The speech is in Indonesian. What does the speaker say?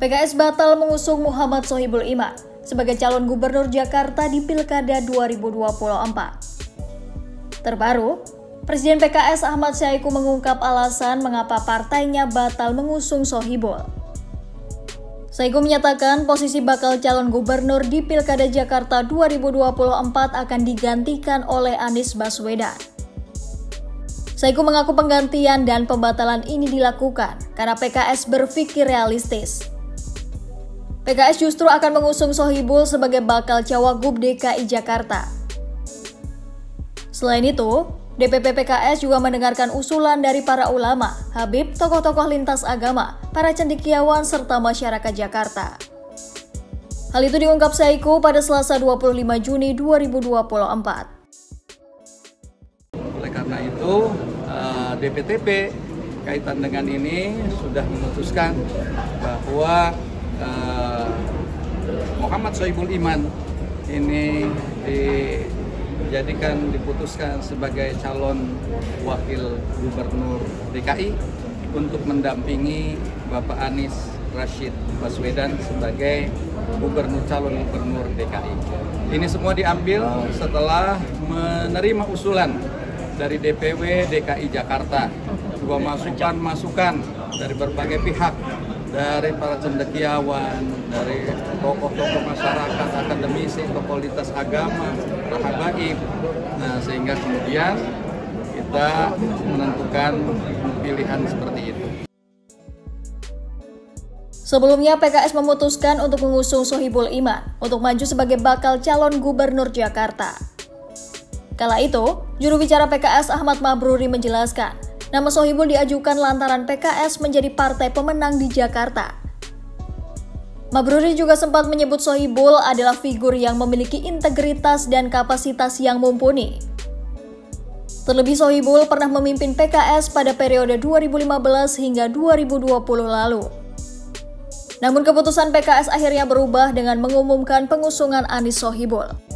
PKS batal mengusung Muhammad Sohibul Iman sebagai calon gubernur Jakarta di Pilkada 2024. Terbaru, Presiden PKS Ahmad Syahiku mengungkap alasan mengapa partainya batal mengusung Sohibul. Syahiku menyatakan posisi bakal calon gubernur di Pilkada Jakarta 2024 akan digantikan oleh Anies Baswedan. Syahiku mengaku penggantian dan pembatalan ini dilakukan karena PKS berpikir realistis. PKS justru akan mengusung Sohibul sebagai bakal cawagup DKI Jakarta. Selain itu, DPP PKS juga mendengarkan usulan dari para ulama, habib, tokoh-tokoh lintas agama, para cendekiawan, serta masyarakat Jakarta. Hal itu diungkap Syahiku pada Selasa 25 Juni 2024. Oleh karena itu, DPTP kaitan dengan ini sudah memutuskan bahwa Muhammad Sohibul Iman ini diputuskan sebagai calon wakil gubernur DKI untuk mendampingi Bapak Anies Rashid Baswedan sebagai calon gubernur DKI. Ini semua diambil setelah menerima usulan dari DPW DKI Jakarta, juga masukan dari berbagai pihak, dari para cendekiawan, dari tokoh-tokoh masyarakat, akademisi, tokoh lintas agama, para habaib. Nah, sehingga kemudian kita menentukan pilihan seperti itu. Sebelumnya, PKS memutuskan untuk mengusung Sohibul Iman untuk maju sebagai bakal calon gubernur Jakarta. Kala itu, juru bicara PKS Ahmad Mabruri menjelaskan, nama Sohibul diajukan lantaran PKS menjadi partai pemenang di Jakarta. Mabruri juga sempat menyebut Sohibul adalah figur yang memiliki integritas dan kapasitas yang mumpuni. Terlebih Sohibul pernah memimpin PKS pada periode 2015 hingga 2020 lalu. Namun keputusan PKS akhirnya berubah dengan mengumumkan pengusungan Anies Sohibul.